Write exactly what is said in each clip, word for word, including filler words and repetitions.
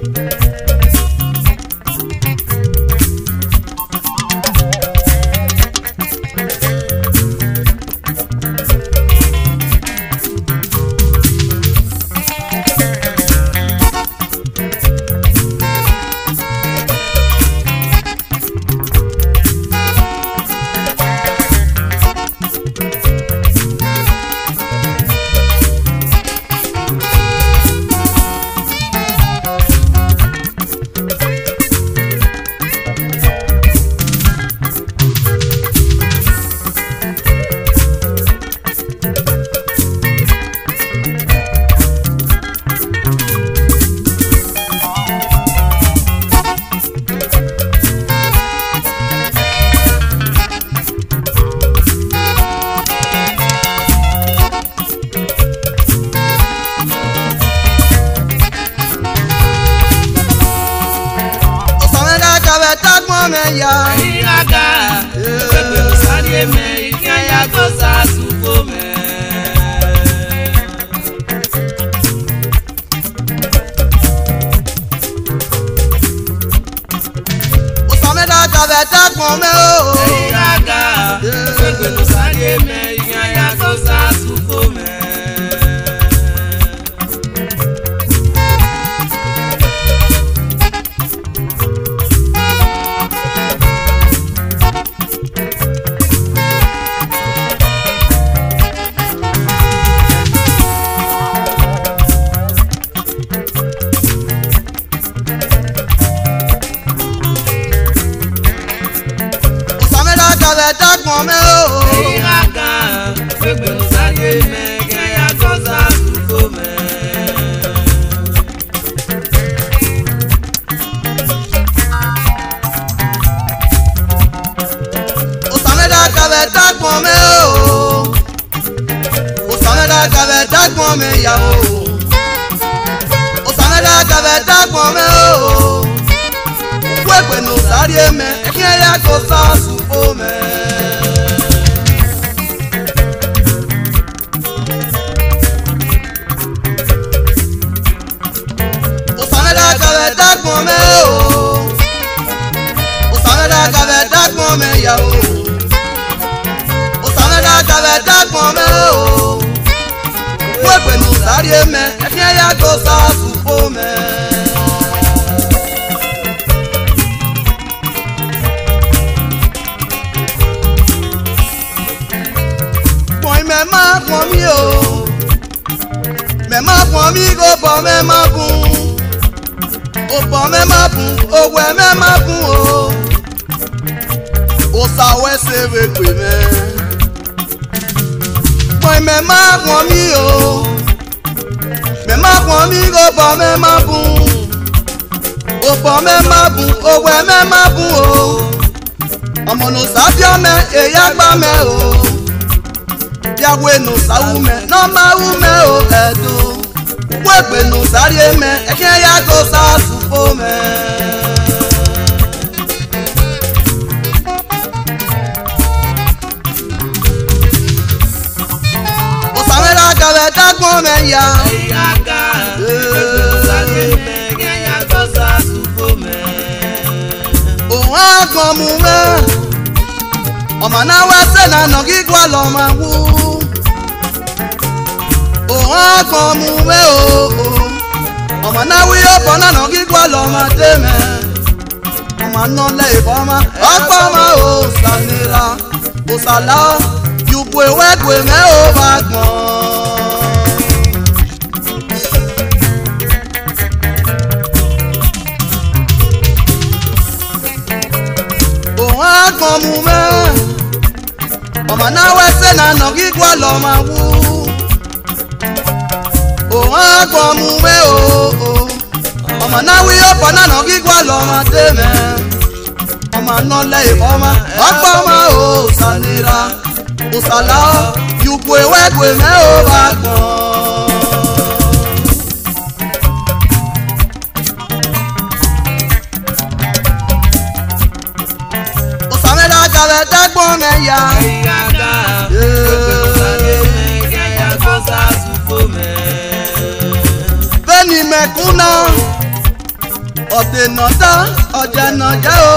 ya iraga pepe usanie me ikanya gosa sukome usameda kaveta kome o iraga pepe usanie me ikanya gosa sukome kaveta kome o iraga pepe usanie me ikanya gosa sukome usameda kaveta kome o usameda kaveta kome ya o usameda kaveta kome o wewe no sarie me ikanya gosa sukome kaveta kome o usameda kaveta kome ya o usameda kaveta kome o wewe no sarie me ikanya gosa sukome me ma pon mi o me ma pon mi go bo me ma bun o bo me ma bun o we me ma bun o o sa we se we pe me pon me ma pon mi o me ma pon mi go bo me ma bun o bo me ma bun o we me ma bun o omo no sa bi o me e ya gba me o Yahweh no saume no maume o edo wepe no sarie me ekin ya go sa supo me o samera kaveta gbon me ya iraga pepe usanie me ikanya gosa supo me o wa gbon mu me o ma na we se na no gigwa lo ma wu o ko mu me o o ma na wi o bona no gigwa lo ma te me o ma no le bo ma o pa ma o sanira o sala yu gwe we gwe me o ba gbon o ko mu me o ma na we se na no gigwa lo ma wu o wa gbo mu me o ọmọ na wi o bona no gigwa lo ma te me ọmọ no le ọmọ ọpọ ma o sanira o sala yu gwe we gwe me o ba gbon o sameda kaveta gbon me ya iraga pepe usanie me ikanya gosa sukome ni mekuna ọ̀tẹ̀nàdá ọ̀jẹ̀nàjẹ́ o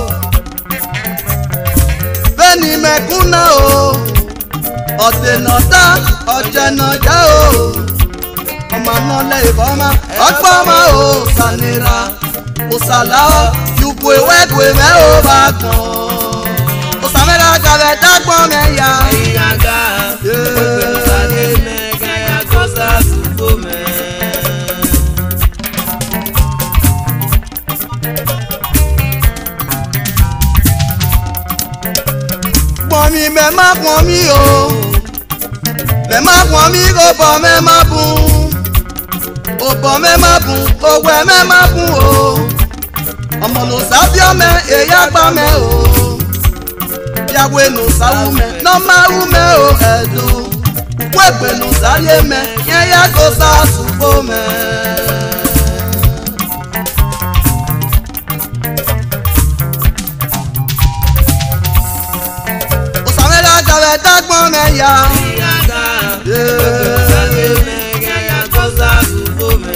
bẹ́ẹ̀ni mẹ́kúnná o ọ̀tẹ̀nàdá ọ̀jẹ̀nàjẹ́ o ọmọ náà lẹ́yìn fọ́mà ọgbọ́mọ o sanira òsàlà yùkú ewédùn mẹ́ o bá gbọ́n òsàmẹ́lá gàbẹ̀ dágbọ́n mẹ́ya. ìyàgá pẹ̀lú sáré mẹ́gàyà kọ́sà sùkú mẹ́. Pọ̀n mi mẹ́ má pọ̀n mi o mẹ́ má pọ̀n mi kò bọ̀ mẹ́ má bùn ò bọ̀ mẹ́ má bùn òwẹ̀ mẹ́ má bùn o ọmọ ló sábíọ́ mẹ́ èyí àgbà mẹ́ o yàwé ló sáwù mẹ́ nọ́mà wù mẹ́ o ẹ̀dùn wẹ́gbẹ̀ ló sáyé mẹ́ yẹn yá kó sàṣùkò mẹ́. Dágbọ́n mẹ́ya. ìyàgá pẹ̀lú sáré mẹ́gàyà kọ́sà sùkú mẹ́.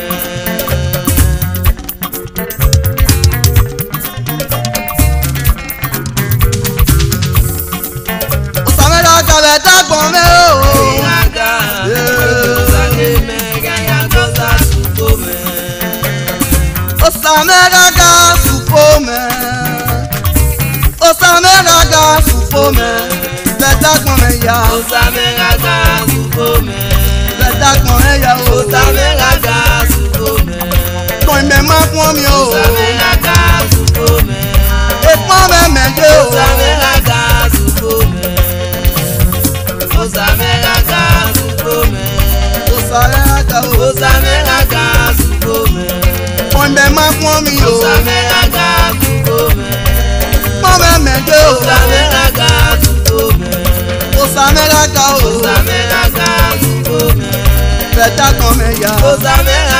Òsàmẹ́lá gàbẹ̀ dágbọ́n mẹ́ o. ìyàgá pẹ̀lú sáré mẹ́gàyà kọ́sà sùkú mẹ́. Òsàmẹ́lá gà sùpò mẹ́. Òsàmẹ́lá gà sùpò mẹ́. Dágbọ́n mẹ́ ya. òsàmẹ́lá gà sùkú mẹ́. Dágbọ́n mẹ́ ya o. òsàmẹ́lá gà sùkú mẹ́. Kàn mẹ́ má pọ́n mi o. òsàmẹ́lá gà sùkú mẹ́. Èpọ́n mẹ́ mẹ́jẹ o. òsàmẹ́lá gà sùkú mẹ́. òsàmẹ́lá gà sùkú mẹ́. Òsàmẹ́lá gà o. òsàmẹ́lá gà sùkú mẹ́. Kàn mẹ́ má pọ́n mi o. òsàmẹ́lá gà sùkú mẹ́. Èpọ́n mẹ́ mẹ́jẹ o. òsàmẹ́lá gà sùkú mẹ́. Òsàmẹ́lá gà o. òsàmẹ́lá gà sùkú mẹ́. Dágbọ́n mẹ́ ya. òsàmẹ́lá